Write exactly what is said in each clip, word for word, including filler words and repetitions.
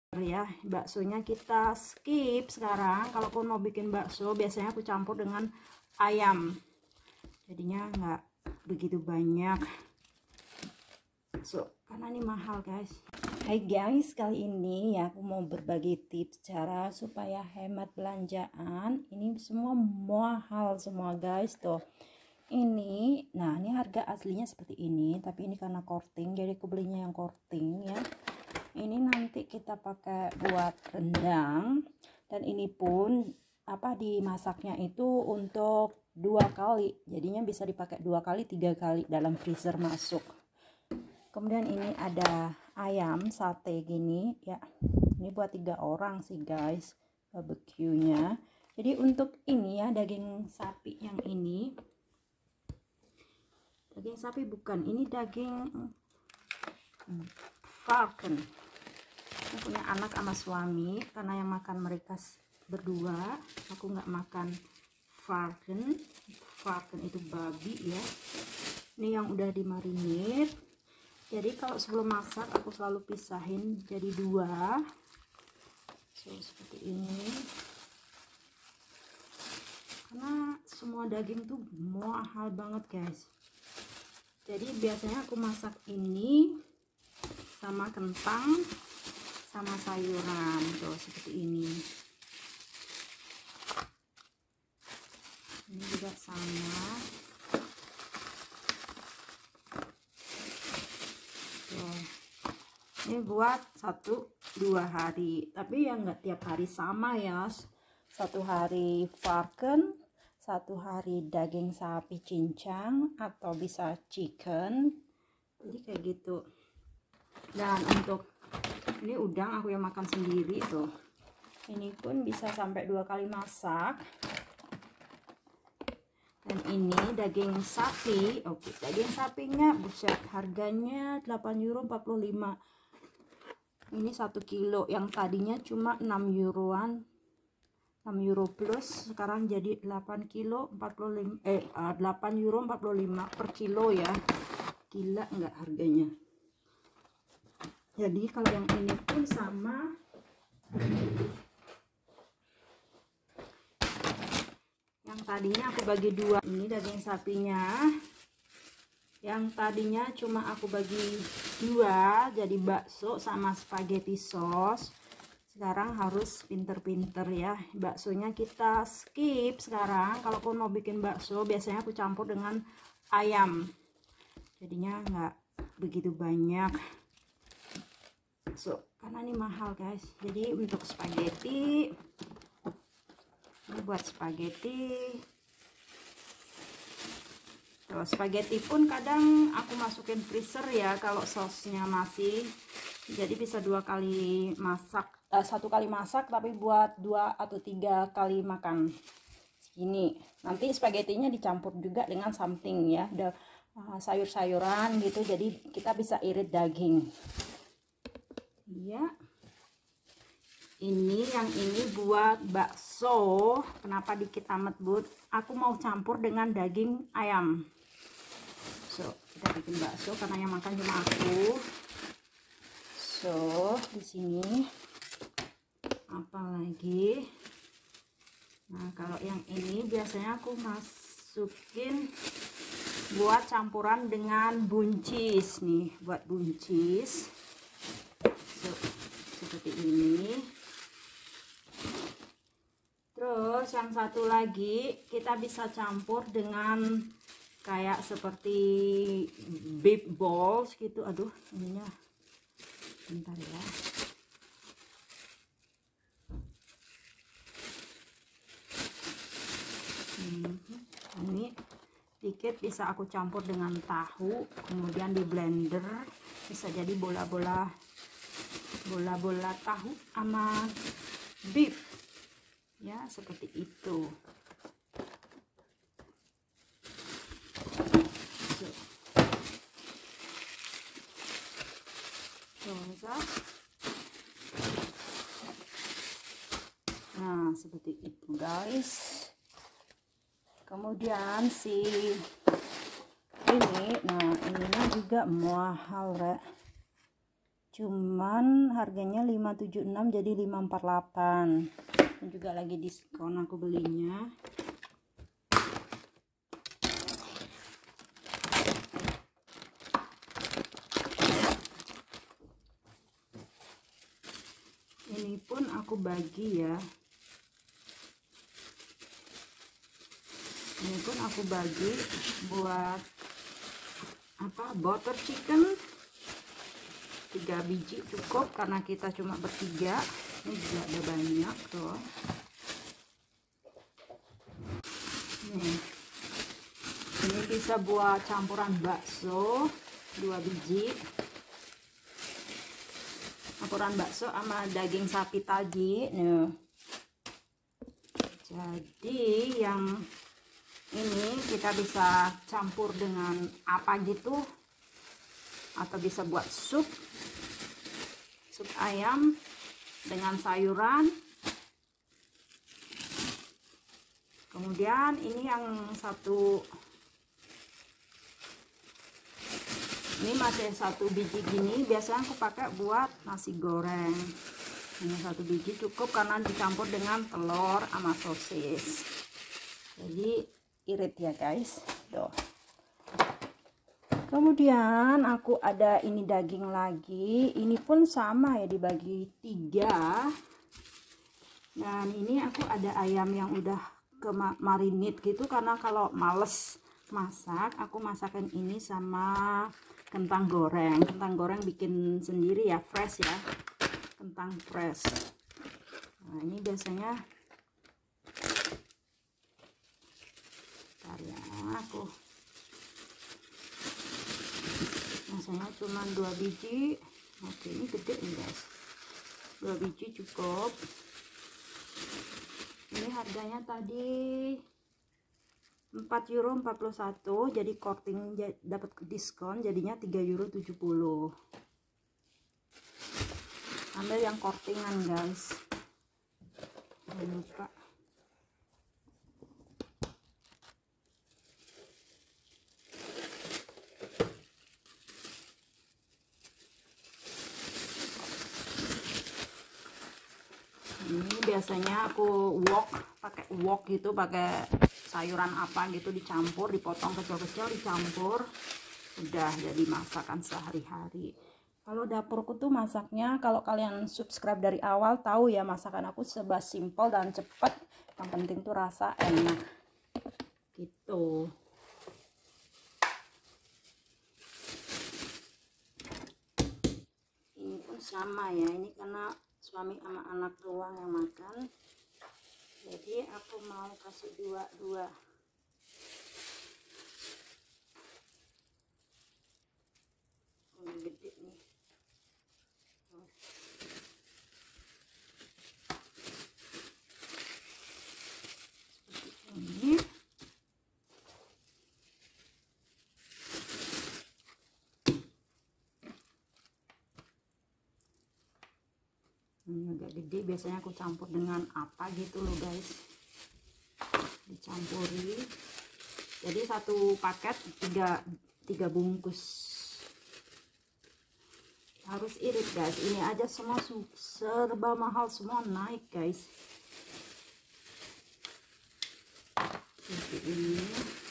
ya. Baksonya kita skip sekarang. Kalaupun mau bikin bakso biasanya aku campur dengan ayam, jadinya nggak begitu banyak bakso karena ini mahal guys. Hai guys, kali ini ya aku mau berbagi tips cara supaya hemat belanjaan. Ini semua mahal semua guys tuh. Ini, nah ini harga aslinya seperti ini, tapi ini karena korting jadi aku belinya yang korting ya. Ini nanti kita pakai buat rendang, dan ini pun apa dimasaknya itu untuk dua kali, jadinya bisa dipakai dua kali tiga kali dalam freezer masuk. Kemudian ini ada ayam sate gini ya, ini buat tiga orang sih guys barbecue-nya. Jadi untuk ini ya daging sapi yang ini, daging sapi bukan, ini daging falcon. Aku punya anak sama suami, karena yang makan mereka berdua, aku nggak makan falcon. Falcon itu babi ya. Ini yang udah dimarinir. Jadi kalau sebelum masak aku selalu pisahin jadi dua, so seperti ini. Karena semua daging tuh mahal banget guys. Jadi biasanya aku masak ini sama kentang sama sayuran tuh seperti ini. Ini juga sama tuh. Ini buat satu dua hari, tapi ya nggak tiap hari sama ya. Satu hari falcon, satu hari daging sapi cincang atau bisa chicken, jadi kayak gitu. Dan untuk ini udang aku yang makan sendiri tuh, ini pun bisa sampai dua kali masak. Dan ini daging sapi. Oke, daging sapinya buset harganya delapan euro empat puluh lima. Ini satu kilo, yang tadinya cuma enam euroan, enam euro plus, sekarang jadi delapan kilo empat puluh lima, eh delapan euro empat puluh lima per kilo ya. Gila nggak harganya. Jadi kalau yang ini pun sama, yang tadinya aku bagi dua. Ini daging sapinya, yang tadinya cuma aku bagi dua jadi bakso sama spaghetti sauce, sekarang harus pinter-pinter ya. Baksonya kita skip sekarang. Kalaupun mau bikin bakso biasanya aku campur dengan ayam, jadinya nggak begitu banyak. So, karena ini mahal guys. Jadi untuk spaghetti, ini buat spaghetti. Tuh, spaghetti pun kadang aku masukin freezer ya kalau sosnya masih. Jadi bisa dua kali masak, eh, satu kali masak tapi buat dua atau tiga kali makan. Ini nanti spagettinya dicampur juga dengan something ya, ada uh, sayur-sayuran gitu. Jadi kita bisa irit daging. Ya, ini yang ini buat bakso. Kenapa dikit amat bud? Aku mau campur dengan daging ayam. So kita bikin bakso karena yang makan cuma aku. So di sini apa lagi? Nah kalau yang ini biasanya aku masukin buat campuran dengan buncis nih, buat buncis. So, seperti ini. Terus yang satu lagi kita bisa campur dengan kayak seperti beef balls gitu. Aduh ininya bentar ya. Hmm, ini dikit bisa aku campur dengan tahu, kemudian di blender bisa jadi bola-bola bola-bola tahu sama beef ya, seperti itu. Nah seperti itu guys. Kemudian si ini, nah ininya juga mahal ya, cuman harganya lima tujuh enam jadi lima empat delapan. Ini juga lagi diskon aku belinya. Ini pun aku bagi ya. Ini pun aku bagi buat apa, butter chicken tiga biji cukup karena kita cuma bertiga. Ini juga ada banyak tuh. Nih, ini bisa buat campuran bakso dua biji, campuran bakso sama daging sapi tadi. Nih, jadi yang ini kita bisa campur dengan apa gitu, atau bisa buat sup sup ayam dengan sayuran. Kemudian ini yang satu, ini masih satu biji gini, biasanya aku pakai buat nasi goreng. Ini satu biji cukup karena dicampur dengan telur sama sosis, jadi irit ya guys. Tuh. Kemudian aku ada ini daging lagi, ini pun sama ya, dibagi tiga. Dan ini aku ada ayam yang udah ke marinate gitu, karena kalau males masak aku masakan ini sama kentang goreng. Kentang goreng bikin sendiri ya, fresh ya, kentang fresh. Nah ini biasanya ya aku biasanya cuma dua biji. Oke, ini gede nih guys, dua biji cukup. Ini harganya tadi empat euro empat puluh satu, jadi korting dapat diskon jadinya tiga euro tujuh puluh. Ambil yang kortingan guys, jangan lupa. Ini biasanya aku wok, pakai wok gitu, pakai sayuran apa gitu dicampur, dipotong kecil-kecil, dicampur, udah jadi masakan sehari-hari. Kalau dapurku tuh masaknya, kalau kalian subscribe dari awal tahu ya, masakan aku serba simpel dan cepet, yang penting tuh rasa enak gitu. Ini pun sama ya, ini karena suami sama anak doang yang makan, jadi aku mau kasih dua-dua. Ini gede nih. Seperti ini. Ini agak gede, biasanya aku campur dengan apa gitu loh guys, dicampuri. Jadi satu paket tiga, tiga bungkus. Harus irit guys, ini aja semua serba mahal, semua naik guys. Seperti ini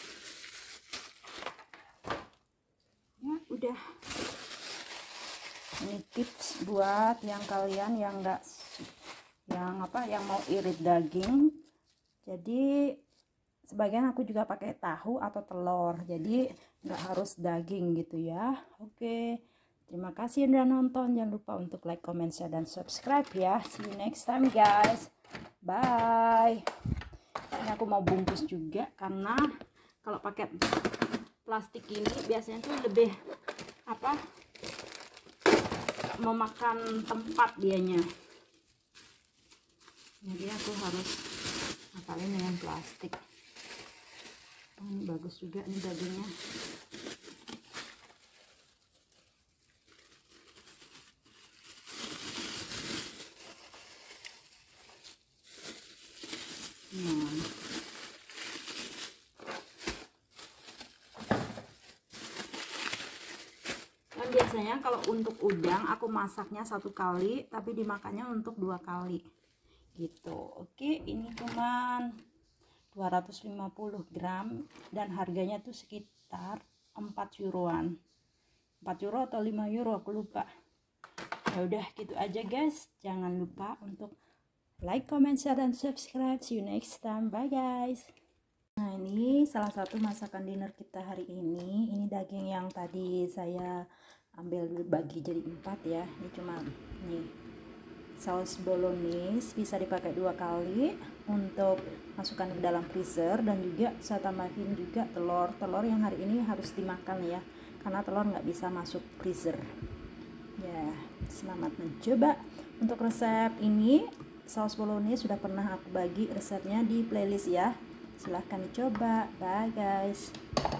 ya udah. Ini tips buat yang kalian yang enggak, yang apa, yang mau irit daging. Jadi sebagian aku juga pakai tahu atau telur, jadi nggak harus daging gitu ya. Oke, terima kasih udah nonton, jangan lupa untuk like, comment, share, dan subscribe ya. See you next time guys, bye. Ini aku mau bungkus juga, karena kalau pakai plastik ini biasanya tuh lebih apa, memakan tempat dianya, jadi aku harus apalin dengan plastik. Oh, ini bagus juga nih dagingnya. Nah, kan biasanya biasanya kalau untuk udang aku masaknya satu kali, tapi dimakannya untuk dua kali gitu. Oke, ini cuman dua ratus lima puluh gram dan harganya tuh sekitar empat euroan, empat euro atau lima euro, aku lupa. Ya udah gitu aja guys, jangan lupa untuk like, comment, share, dan subscribe. See you next time, bye guys. Nah, ini salah satu masakan dinner kita hari ini. Ini daging yang tadi saya ambil bagi jadi empat ya. Ini cuma nih saus bolognese, bisa dipakai dua kali untuk masukkan ke dalam freezer. Dan juga saya tambahin juga telur. Telur yang hari ini harus dimakan ya, karena telur nggak bisa masuk freezer. Ya, selamat mencoba. Untuk resep ini saus bolognese sudah pernah aku bagi resepnya di playlist ya. Silahkan dicoba. Bye guys.